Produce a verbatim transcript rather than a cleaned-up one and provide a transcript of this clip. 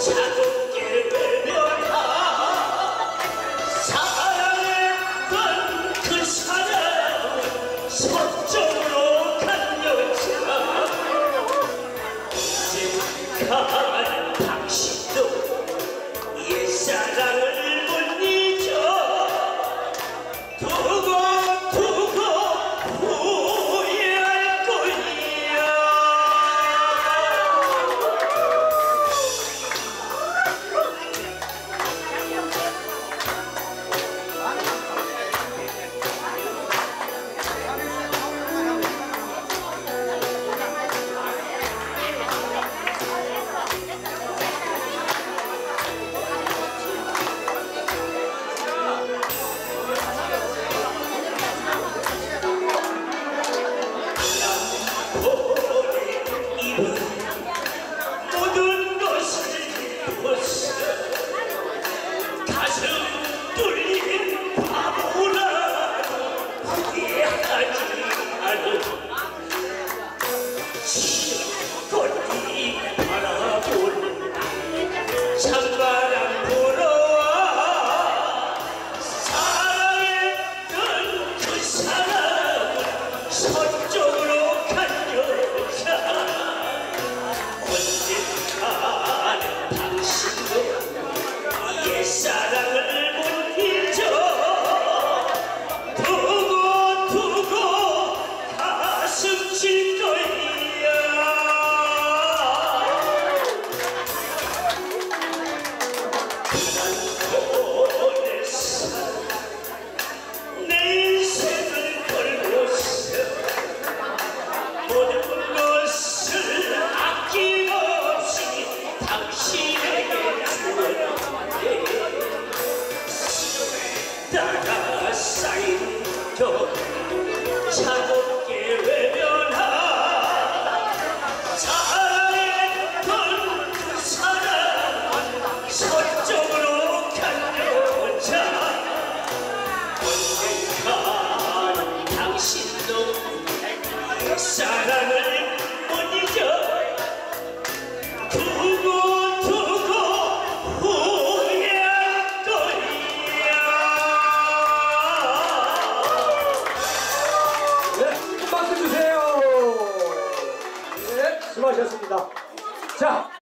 차갑게 외면하 사랑했던 그 사람 서쪽으로 간 여자 언젠가 당신도 옛사랑을 못 잊어 두고 두고 후회할 거야. 모든 것을 입었어 가슴 뚫린 바보라 후회하지 않은 지금껏 바라보는 찬바람 불어와 사랑했던 그 사람은 서쪽으로 간 여자 언젠가는 당신도 옛사랑을 못 잊어 두고 두고 가슴 칠 거야. 보냈어 내 인생을 걸고서 모든 것을 아낌없이 당신에게 주었는데 따라 쌓인 겨 차갑게 외면하 사랑했던 그 사람 서쪽으로 간 여자 언젠가는 당신도 사랑을 못 잊어 두고 두고 후회할 거야. 네, 박수 주세요. 네, 수고하셨습니다. 자.